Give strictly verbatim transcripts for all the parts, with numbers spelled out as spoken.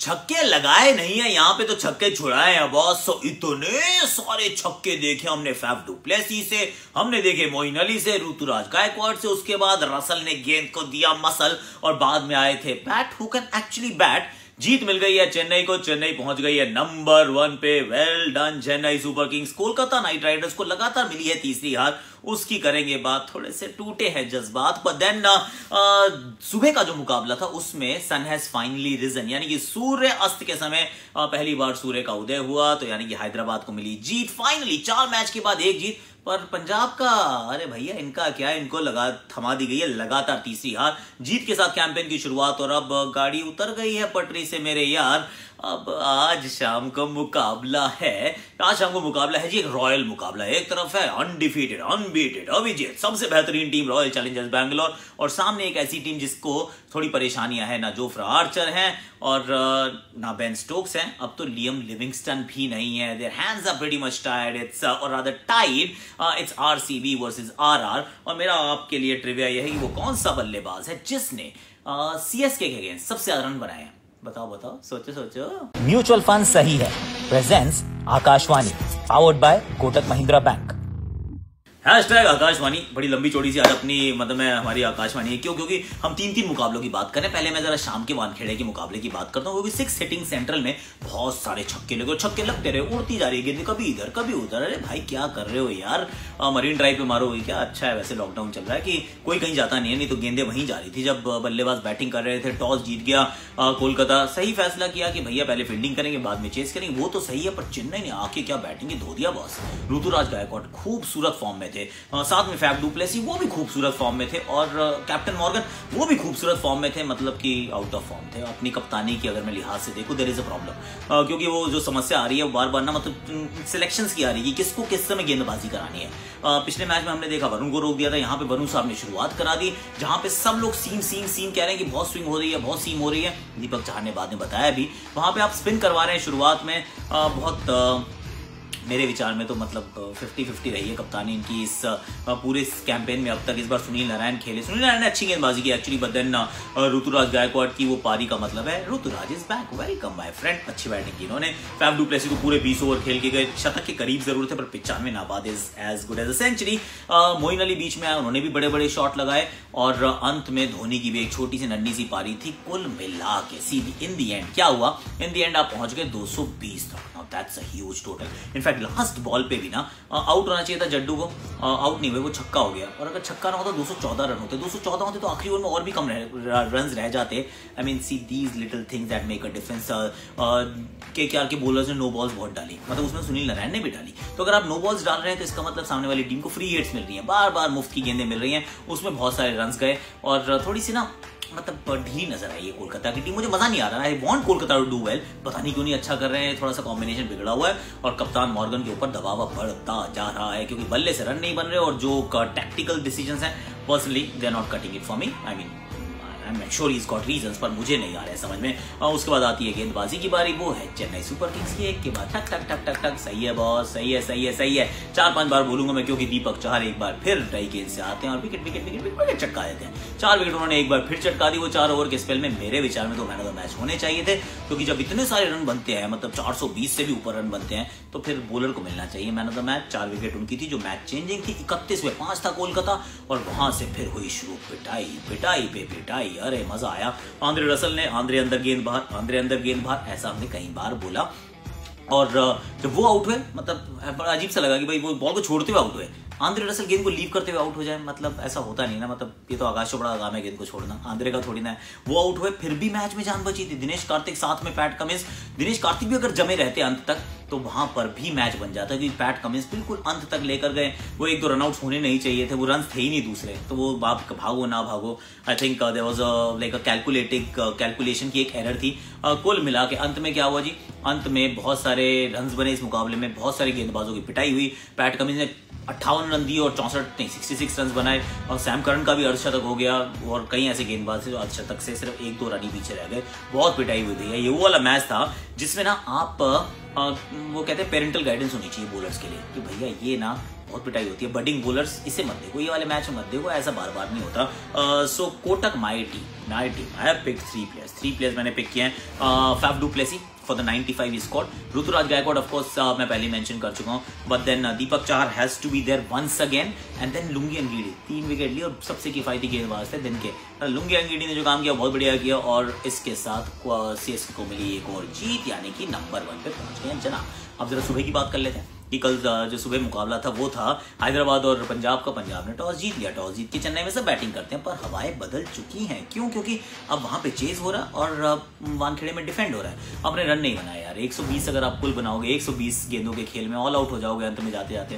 छक्के लगाए नहीं है यहाँ पे तो छक्के छुड़ाए हैं बॉस। सो इतने सारे छक्के देखे हमने फैफ डु प्लेसी से, हमने देखे मोइन अली से, ऋतुराज गायकवाड़ से, उसके बाद रसल ने गेंद को दिया मसल और बाद में आए थे bat who can actually bat. जीत मिल गई है चेन्नई को, चेन्नई पहुंच गई है नंबर वन पे। Well done Chennai Super Kings. Kolkata Knight Riders को लगातार मिली है तीसरी हार, उसकी करेंगे बात। थोड़े से टूटे हैं जज्बात, पर देन सुबह का जो मुकाबला था उसमें सन हैज फाइनली रिजन, यानी कि सूर्य अस्त के समय uh, पहली बार सूर्य का उदय हुआ, तो यानी कि हैदराबाद को मिली जीत फाइनली। चार मैच के बाद एक जीत। पर पंजाब का, अरे भैया इनका क्या है, इनको लगा थमा दी गई है लगातार तीसरी हार। जीत के साथ कैंपेन की शुरुआत और अब गाड़ी उतर गई है पटरी से मेरे यार। अब आज शाम को मुकाबला है, आज शाम को मुकाबला है जी, एक रॉयल मुकाबला है। एक तरफ है अनडिफीटेड अनबीटेड अविजेत सबसे बेहतरीन टीम रॉयल चैलेंजर्स बैंगलोर, और सामने एक ऐसी टीम जिसको थोड़ी परेशानियां हैं, ना जोफ्रा आर्चर हैं और ना बेन स्टोक्स हैं, अब तो लियम लिविंगस्टन भी नहीं है। Their hands are pretty much tired, it's or rather tied, it's RCB versus RR. और मेरा आपके लिए ट्रिविया यह है कि वो कौन सा बल्लेबाज है जिसने सीएसके के अगेंस्ट सबसे ज्यादा रन बनाए हैं। बताओ बताओ, सोचो सोचो। म्यूचुअल फंड सही है presence Akashvani powered by Kotak Mahindra bank. Hashtag Akashvani. बड़ी लंबी चौड़ी सी आज अपनी मतलब में हमारी आकाशवाणी है, क्यों? क्योंकि हम तीन तीन मुकाबलों की बात करें। पहले मैं जरा शाम के वानखेड़े के मुकाबले की बात करता हूँ, क्योंकि सिक्स हिटिंग सेंट्रल में बहुत सारे छक्के लगे, छक्के लगते रहे, उड़ती जा रही है गेंद, कभी इधर कभी उधर। अरे भाई क्या कर रहे हो यार, मरीन ड्राइव पे मारो क्या? अच्छा है वैसे लॉकडाउन चल रहा है कि कोई कहीं जाता नहीं है, नहीं तो गेंदें वहीं जा रही थी। जब बल्लेबाज बैटिंग कर रहे थे, टॉस जीत गया कोलकाता, सही फैसला किया कि भैया पहले फील्डिंग करेंगे बाद में चेस करेंगे, वो तो सही है। पर चेन्नई ने आके क्या बैटिंग की धो दिया बॉस। ऋतुराज गायकवाड़ खूबसूरत फॉर्म में थे, साथ में फैफ डु प्लेसी वो भी खूबसूरत फॉर्म में थे, और कैप्टन मॉर्गन वो भी खूबसूरत फॉर्म में थे, मतलब कि आउट ऑफ फॉर्म थे। अपनी कप्तानी की अगर मैं लिहाज से देखूं देयर इज अ प्रॉब्लम, क्योंकि वो जो समस्या आ रही है बार बार ना, मतलब सिलेक्शंस की आ रही है, किसको किस समय गेंदबाजी करानी है। पिछले मैच में हमने देखा वरुण को रोक दिया था, यहाँ पे वरुण साहब ने शुरुआत करा दी, जहां पे सब लोग सीम सीम सीम कह रहे हैं कि बहुत स्विंग हो रही है, बहुत सीम हो रही है। दीपक चाहर ने बाद में बताया भी, वहां पे आप स्पिन करवा रहे हैं शुरुआत में, बहुत मेरे विचार में तो मतलब फिफ्टी फिफ्टी रही है कप्तानी इनकी इस पूरे इस कैंपेन में अब तक। इस बार सुनील नारायण खेले, सुनील नारायण ने अच्छी गेंदबाजी की actually, but then Ruturaj Gaikwad की वो पारी का मतलब है Ruturaj is back, welcome my friend. अच्छी बैटिंग की इन्होंने। फैफ डु प्लेसी को पूरे बीस ओवर खेल के गए, शतक के करीब जरूर थे, पर पिचानवे नाबाद is as good as a century. Moeen Ali बीच में आए, उन्होंने भी बड़े बड़े शॉट लगाए, और अंत में धोनी की भी एक छोटी सी नन्ही सी पारी थी। कुल मिला के सीधी इन दी एंड क्या हुआ, इन दी एंड आप पहुंच गए दो सौ बीस तक। That's a huge total. In fact last ball पे भी ना आउट होना चाहिए था जड्डू को, आउट नहीं हुए, वो छक्का हो गया। और अगर छक्का ना होता दो सौ चौदह रन होते, दो सौ चौदह होते तो आखिरी ओवर में और भी कम रन रह जाते। I mean see these little things that make a difference. KKR के बॉलर्स ने नो बॉल्स बहुत डाली, मतलब उसमें सुनील नारायण ने भी डाली। तो अगर आप नो बॉल्स डाल रहे हैं तो इसका मतलब सामने वाली टीम को फ्री हिट्स मिल रही है, बार बार मुफ्त की गेंदें मिल रही हैं, उसमें बहुत सारे रन गए और थोड़ी सी ना मतलब ढीली नजर आई है कोलकाता की टीम। मुझे मजा नहीं आ रहा है, I want Kolkata to do well, पता नहीं क्यों नहीं अच्छा कर रहे हैं, थोड़ा सा कॉम्बिनेशन बिगड़ा हुआ है, और कप्तान मॉर्गन के ऊपर दबाव बढ़ता जा रहा है, क्योंकि बल्ले से रन नहीं बन रहे, और जो टैक्टिकल डिसीजंस हैं personally they are not cutting it for me. I mean I am sure he is got reasons, पर मुझे नहीं आ रहा है समझ में। और उसके बाद आती है गेंदबाजी की बारी, वो है चेन्नई सुपर किंग्स की। एक के बाद टक टक टक टक टक, सही है बॉस, सही है सही है सही है, चार पांच बार बोलूंगा मैं, क्योंकि दीपक चाहर एक बार फिर टाई गेंद से आते हैं और विकेट विकेट विकेट विकेट चटका देते हैं। चार विकेट उन्होंने एक बार फिर चटका दी। वो चार ओवर के स्पेल में मेरे विचार में तो मैन ऑफ द मैच होने चाहिए थे, क्योंकि जब इतने सारे रन बनते हैं, मतलब चार सौ बीस से भी ऊपर रन बनते हैं, तो फिर बॉलर को मिलना चाहिए मैन ऑफ द मैच। चार विकेट उनकी थी, जो मैच चेंजिंग थी। इकतीस में पांच था कोलकाता, और वहां से फिर हुई शुरू पिटाई पिटाई पे पिटाई। अरे मजा आया। आंद्रे रसल ने आंद्रे अंदर गेंद बाहर, आंद्रे अंदर गेंद बाहर, ऐसा हमने कई बार बोला। और जब वो आउट हुए, मतलब बड़ा अजीब सा लगा कि भाई वो बॉल को छोड़ते हुए आउट हुए, आंद्रे रसल गेंद को लीव करते हुए आउट हो जाए, मतलब ऐसा होता नहीं ना, मतलब ये तो आकाश चोपड़ा का काम है गेंद को छोड़ना, आंद्रे का थोड़ी ना है। वो आउट हुए, फिर भी मैच में जान बची थी। दिनेश कार्तिक साथ में पैट कमिंस, दिनेश कार्तिक भी अगर जमे रहते अंत तक तो वहां पर भी मैच बन जाता, क्योंकि पैट कमिंस बिल्कुल अंत तक लेकर गए। वो एक दो रनआउट होने नहीं चाहिए थे, वो रन थे ही नहीं दूसरे, तो वो आप भागो ना भागो, I think there was a like a calculating calculation की एक एरर थी। uh, कुल मिला के अंत में क्या हुआ जी, अंत में बहुत सारे रन बने इस मुकाबले में, बहुत सारे गेंदबाजों की पिटाई हुई। पैट कमिंस ने अट्ठावन रन दिए और चौसठ नहीं सिक्सटी सिक्स रन बनाए, और सैम करन का भी अर्धशतक हो गया, और कई ऐसे गेंदबाज थे जो अर्धशतक से सिर्फ एक दो रन ही पीछे रह गए। बहुत पिटाई हुई थी। ये वो वाला मैच था जिसमें ना आप आ, वो कहते हैं पेरेंटल गाइडेंस होनी चाहिए बॉलर्स के लिए, कि भैया ये ना बहुत पिटाई होती है। बडिंग बॉलर्स इसे मत देखो, ये वाले मैच में मत देखो, ऐसा बार बार नहीं होता। सो कोटक my team my team I have picked three players three players मैंने पिक किए हैं। Faf du Plessis for the ninety five squad, Ruturaj Gaikwad of course मैं पहले मेंशन कर चुका हूं, but then Deepak Chahar has to be there once again, and then Lungi Ngidi तीन wicket ली और सबसे किफायती गेंदबाज थे दिन के। लुंगी अंगीडी ने जो काम किया बहुत बढ़िया किया, और इसके साथ सीएसके को मिली एक और जीत, यानी कि नंबर वन पे पहुंच गए जनाब। अब जरा सुबह की बात कर लेते हैं कि कल जो सुबह मुकाबला था वो था हैदराबाद और पंजाब का। पंजाब ने टॉस जीत लिया, टॉस जीत के चेन्नई में सब बैटिंग करते हैं, पर हवाएं बदल चुकी हैं। क्यों? क्योंकि अब वहां पे चेज हो रहा है और वानखेड़े में डिफेंड हो रहा है। अपने रन नहीं बनाए यार, एक सौ बीस अगर आप कुल बनाओगे, एक सौ बीस गेंदों के खेल में ऑल आउट हो जाओगे अंत में जाते जाते,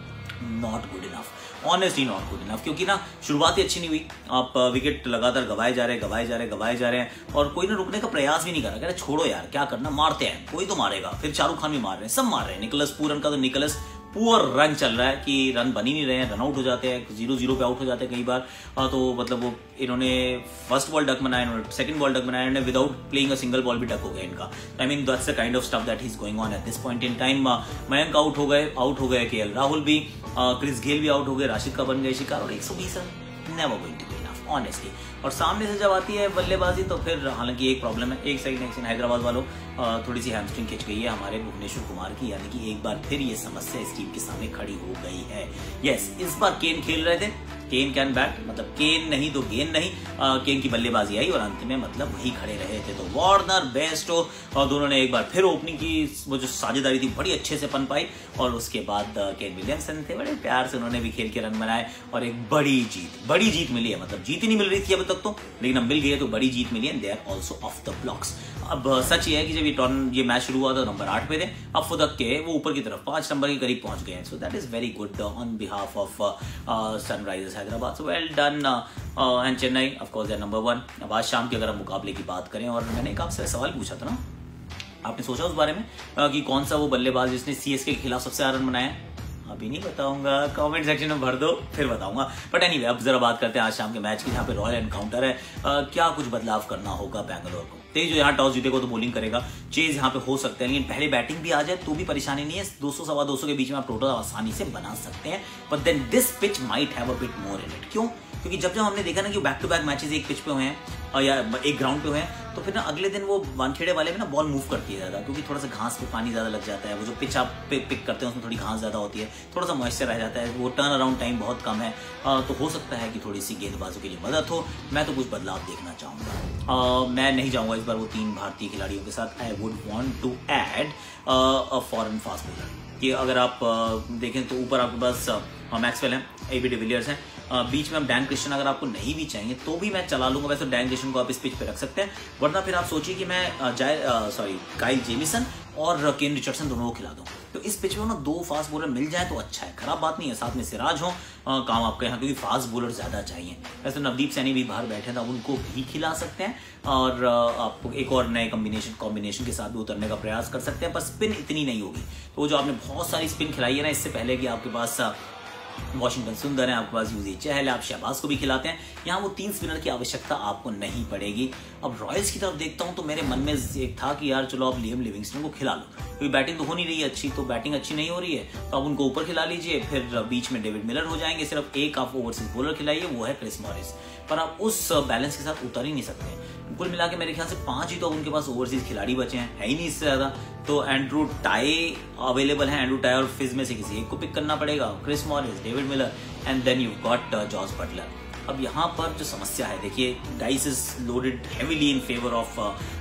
not good enough, honestly not good enough. क्योंकि ना शुरुआत ही अच्छी नहीं हुई, आप विकेट लगातार गवाए जा रहे हैं गवाए जा रहे हैं गवाए जा रहे हैं, और कोई ना रुकने का प्रयास भी नहीं कर रहा। कह रहे छोड़ो यार, क्या करना, मारते हैं, कोई तो मारेगा। फिर शाहरुख खान भी मार रहे हैं, सब मार रहे हैं। निकोलस पूरन का तो निकोलस पुअर रन चल रहा है कि रन बन ही नहीं रहे हैं, रन आउट हो जाते हैं, जीरो जीरो पे आउट हो जाते हैं कई बार। तो मतलब वो इन्होंने फर्स्ट बॉल डक बनाया, इन्होंने सेकंड बॉल डक बनाया, इन्होंने without playing a single ball भी डक हो गया इनका। I mean that's the kind of stuff that is going on at this point in time. Mayank out हो गए आउट हो गए केएल राहुल भी, क्रिस गेल भी आउट हो गए, राशिद का बन गए शिकार, और एक सौ बीस run never going to be enough honestly. और सामने से जब आती है बल्लेबाजी तो फिर हालांकि एक प्रॉब्लम है, एक साइड नेक्स्ट हैदराबाद वालों थोड़ी सी हैमस्ट्रिंग खिंच गई है हमारे भुवनेश्वर कुमार की, यानी कि एक बार फिर ये समस्या इस टीम के सामने खड़ी हो गई है। यस, इस बार केन खेल रहे थे, केन कैन बैट, मतलब केन नहीं तो गेन नहीं, आ, केन की बल्लेबाजी आई और अंत में मतलब वही खड़े रहे थे। तो वार्नर बेस्टो और दोनों ने एक बार फिर ओपनिंग की, वो जो साझेदारी थी बड़ी अच्छे से पन पाई, और उसके बाद केन विलियमसन थे, बड़े प्यार से उन्होंने भी खेल के रन बनाए और एक बड़ी जीत बड़ी जीत मिली है। मतलब जीत ही नहीं मिल रही थी अभी तक तो, लेकिन अब मिल गई है तो बड़ी जीत मिली है। They are also off the blocks. अब सच ये है कि जब ये टॉर्न ये मैच शुरू हुआ था नंबर आठ पे थे, अब फुदक के वो ऊपर की तरफ पांच नंबर के करीब पहुंच गए हैं। So that is very good on behalf of Sunrisers Hyderabad. So well done and Chennai of course number one. अब आज शाम के अगर हम मुकाबले की बात करें, और मैंने एक आपसे सवाल पूछा था ना, आपने सोचा उस बारे में uh, कि कौन सा वो बल्लेबाज जिसने सीएसके के खिलाफ सबसे ज्यादा रन बनाया? अभी नहीं बताऊंगा, कमेंट सेक्शन में भर दो फिर बताऊंगा। बट एनीवे अब जरा बात करते हैं आज शाम के मैच की, जहाँ पे रॉयल एनकाउंटर है। आ, क्या कुछ बदलाव करना होगा बैंगलोर को? तेज जो यहाँ टॉस जीतेगा तो बॉलिंग करेगा, चेज यहाँ पे हो सकते हैं, लेकिन पहले बैटिंग भी आ जाए तो भी परेशानी नहीं है। दो सौ सवा दो सौ के बीच में आप टोटल आसानी से बना सकते हैं, but then this pitch might have a bit more in it. क्यों? क्योंकि जब जब हमने देखा ना कि बैक टू बैक मैचेस एक पिच पे हुए हैं या एक ग्राउंड पे हुए हैं, तो फिर ना अगले दिन वो वानखेड़े वाले में ना बॉल मूव करती है ज्यादा, क्योंकि थोड़ा सा घास पे पानी ज्यादा लग जाता है। वो जो पिच आप पिक करते हैं उसमें थोड़ी घास ज्यादा होती है, थोड़ा सा मॉइस्चर रह जाता है, वो टर्न अराउंड टाइम बहुत कम है। तो हो सकता है कि थोड़ी सी गेंदबाजों के लिए मदद हो। मैं तो कुछ बदलाव देखना चाहूंगा। मैं नहीं जाऊंगा इस बार वो तीन भारतीय खिलाड़ियों के साथ। I would want to add a foreign fast bowler, कि अगर आप देखें तो ऊपर आपके पास मैक्सवेल है, एबी डिविलियर्स है, बीच में हम डैन क्रिश्चियन अगर आपको नहीं भी चाहिए तो भी मैं चला लूंगा। वैसे डैन क्रिश्चियन को आप इस पिच पे रख सकते हैं, वरना फिर आप सोचिए कि मैं जाय सॉरी काइल जेमिसन और केन रिचर्डसन दोनों को खिला दूं। तो इस पिच में ना दो फास्ट बॉलर मिल जाए तो अच्छा है, खराब बात नहीं है। साथ में सिराज हो काम आपका यहाँ, क्योंकि फास्ट बॉलर ज्यादा चाहिए। वैसे नवदीप सैनी भी बाहर बैठे था, उनको भी खिला सकते हैं, और आपको एक और नए कॉम्बिनेशन कॉम्बिनेशन के साथ भी उतरने का प्रयास कर सकते हैं, पर स्पिन इतनी नहीं होगी। तो जो आपने बहुत सारी स्पिन खिलाई है ना इससे पहले कि आपके पास वॉशिंगटन सुंदर है, आपके पास यूजी चहल है, आप शहबाज को भी खिलाते हैं, यहाँ वो तीन स्पिनर की आवश्यकता आपको नहीं पड़ेगी। अब रॉयल्स की तरफ देखता हूँ तो मेरे मन में एक था कि यार चलो आप लियम लिविंगस्टन को खिला लो, क्योंकि बैटिंग तो हो नहीं रही है अच्छी, तो बैटिंग अच्छी नहीं हो रही है तो आप उनको ऊपर खिला लीजिए, फिर बीच में डेविड मिलर हो जाएंगे। सिर्फ एक आप ओवरसीज बॉलर खिलाइए, वो है क्रिस मॉरिस, पर आप उस बैलेंस के साथ उतर ही नहीं सकते। कुल मिला के मेरे ख्याल से पांच ही तो उनके पास ओवरसीज खिलाड़ी बचे हैं, है ही नहीं इससे ज्यादा। तो एंड्रू टाई अवेलेबल है, एंड्रू टाई और फिज में से किसी एक को पिक करना पड़ेगा, Chris Morris, David Miller, and then you got Jos Buttler. अब यहाँ पर जो समस्या है, देखिए dice is loaded heavily in favour of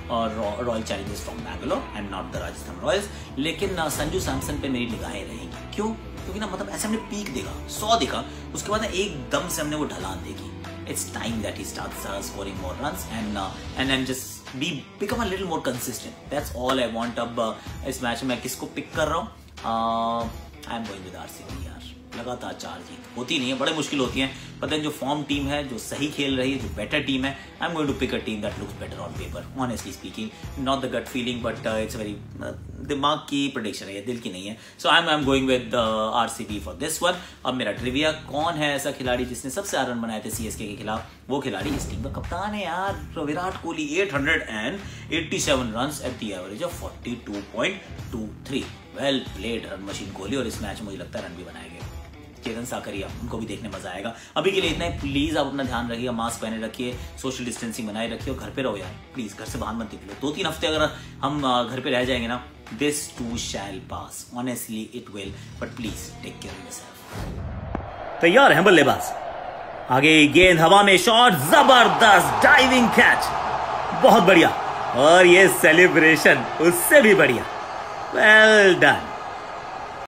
Royal Challengers from Bangalore and not the Rajasthan Royals, लेकिन uh, संजू सैमसन पे मेरी निगाहें रहेंगी। क्यों? क्योंकि ना मतलब ऐसे हमने पीक देखा, सौ देखा, उसके बाद ना एकदम से हमने वो ढलान देखी। It's time that he starts uh, scoring more runs and uh, and and just be become a little more consistent. That's all I want. अब uh, इस मैच में मैं किसको पिक कर रहा हूँ? uh, I'm going with RCB यार। लगातार चार जीत होती नहीं है, बड़े मुश्किल होती हैं, पर देन जो फॉर्म टीम है, जो सही खेल रही है, जो बेटर टीम है, I am going to pick a team that looks better on paper, honestly speaking, not the gut feeling, but it's very दिमाग की प्रेडिक्शन है, दिल की नहीं है। So I am I am going with RCB for this one. अब मेरा trivia, कौन है ऐसा खिलाड़ी जिसने सबसे ज्यादा रन बनाए थे सीएसके के खिलाफ? वो खिलाड़ी इस टीम का कप्तान है यार, Virat Kohli. Eight hundred eighty seven runs at the average of forty two point two three. Well played run machine Kohli, और इस मैच में मुझे लगता है रन भी बनाएंगे। चेतन साकरिया, उनको भी देखने मजा आएगा। अभी के लिए इतना ही। प्लीज आप अपना ध्यान रखिए, मास्क पहने रखिए, सोशल डिस्टेंसिंग बनाए रखिए और घर पे रहो यार प्लीज, घर से बाहर मत निकलो। दो तीन हफ्ते अगर हम घर पे रह जाएंगे ना, this too shall pass, honestly it will, but please take care of yourself. तैयार है बल्लेबाज, आगे गेंद हवा में, शॉट, जबरदस्त डाइविंग कैच, बहुत बढ़िया, और ये सेलिब्रेशन उससे भी बढ़िया, वेल डन।